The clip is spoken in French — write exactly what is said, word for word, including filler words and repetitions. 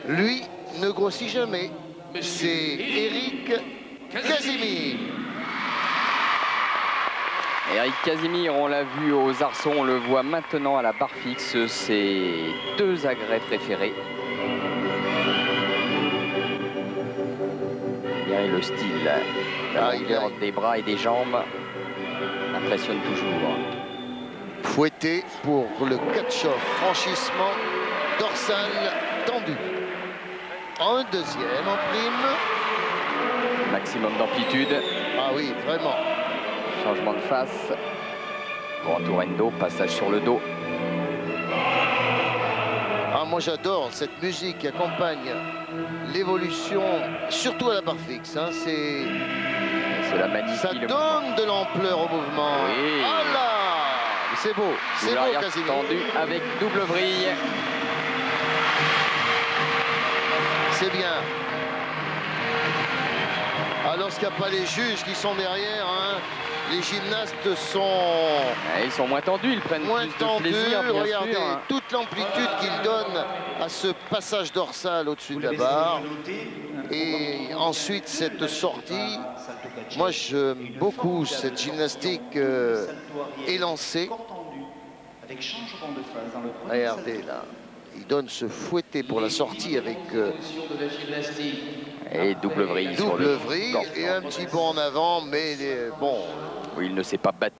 Lui ne grossit jamais. C'est Éric Casimir. Éric Casimir, on l'a vu aux arçons, on le voit maintenant à la barre fixe. Ses deux agrès préférés. Et le style, la ah, longueur a... des bras et des jambes impressionne toujours. Fouetté pour le catch-off, franchissement dorsal tendu. Un deuxième en prime. Maximum d'amplitude. Ah oui, vraiment. Changement de face. Grand tourendo, passage sur le dos. Ah, moi j'adore cette musique qui accompagne l'évolution, surtout à la barre fixe. Hein, c'est la magnifique. Ça donne de l'ampleur au mouvement. Oui. Ah là, c'est beau, c'est beau, Casimir. Tendu avec double vrille. C'est bien. Ah, lorsqu'il n'y a pas les juges qui sont derrière, hein, les gymnastes sont... Ah, ils sont moins tendus, ils prennent moins plus tendus. de plaisir, bien regardez sûr, hein. toute l'amplitude qu'ils donnent à ce passage dorsal au-dessus de la barre. Et ensuite, cette sortie. Moi, j'aime beaucoup cette gymnastique euh, élancée. Regardez là. Il donne ce fouetté pour la sortie avec... Euh, et double vrille. Double vrille et un petit bond en avant, mais euh, bon... Oui, il ne s'est pas battu.